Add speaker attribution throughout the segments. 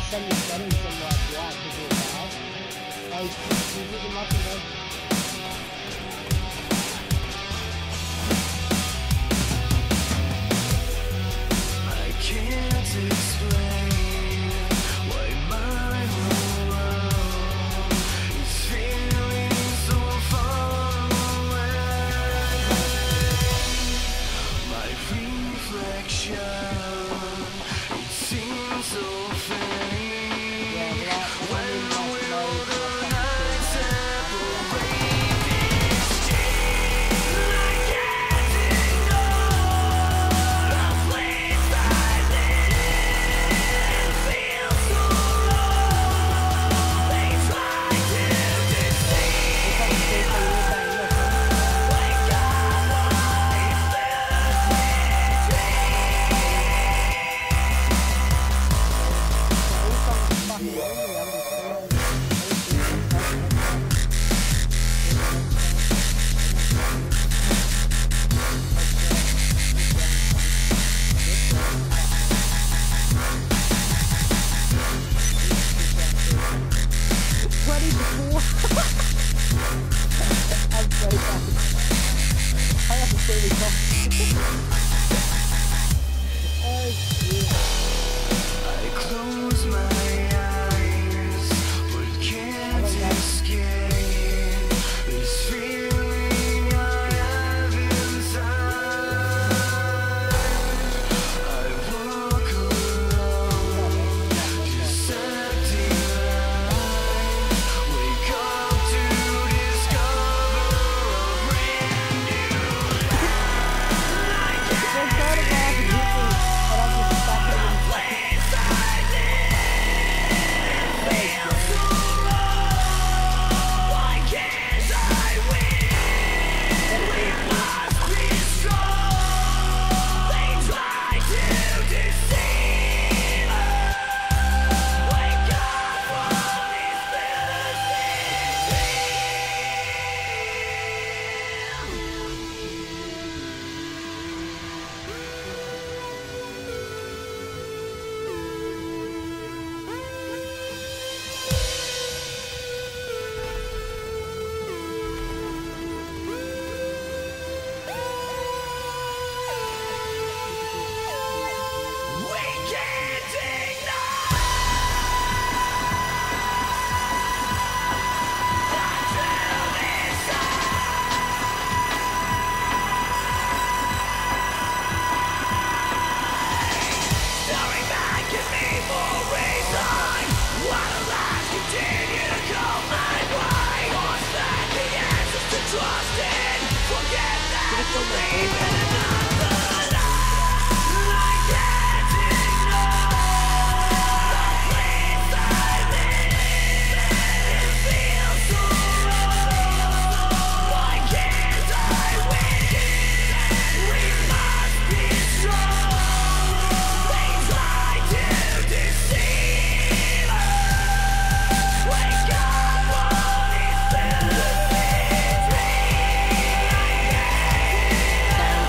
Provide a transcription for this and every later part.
Speaker 1: send the settings from like what to do it now. Like, you do the muscle there.
Speaker 2: I can't explain why my whole world is feeling so far away. My reflection, it seems so faint when will the night separate these days? I can't ignore the place I live. Feel so low. They try to deceive. Wake up, always feel the I close my eyes, but can't escape this feeling I have inside. I walk alone, just acting like wake up to discover a brand new life. Place I live feels so low. Why can't I win? We must be strong. They try to deceive us. Wake up, all these we can't ignore staring back at me for a reason. Why the lies continue to come my way? What's that the answers to trust in? Forget that, believe in another lie. I can't ignore the place I live. It feels so low. Why can't I win? We must be strong. They try to deceive us. Wake up, all these fantasy dreams.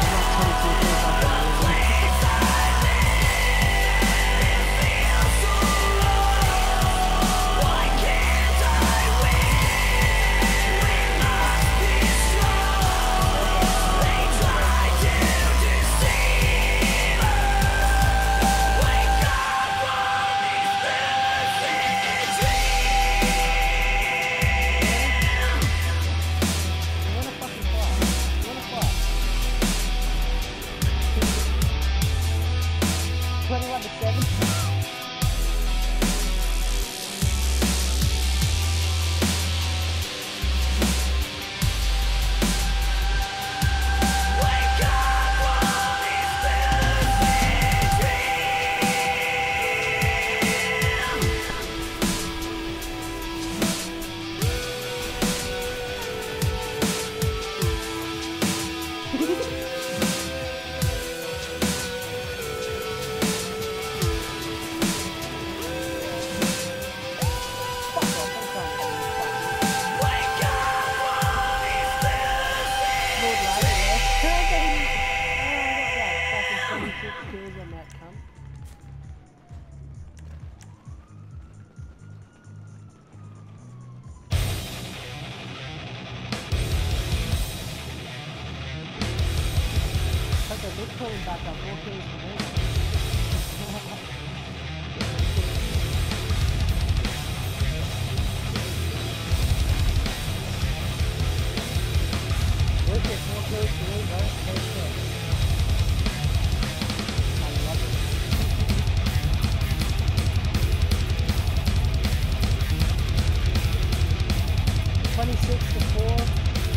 Speaker 1: volume back up. 4K for me. Look at 4K for me, bro. Take it. I love it. 26 to 4.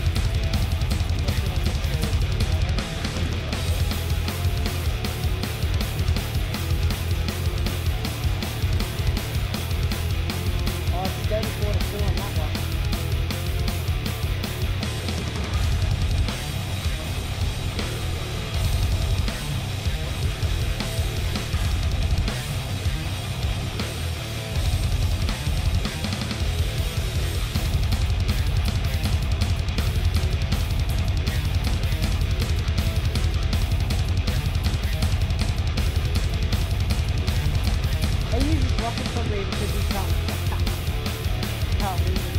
Speaker 1: Oh, it's 34 to 4 on that one. He uses rocket for me because he can't lose it.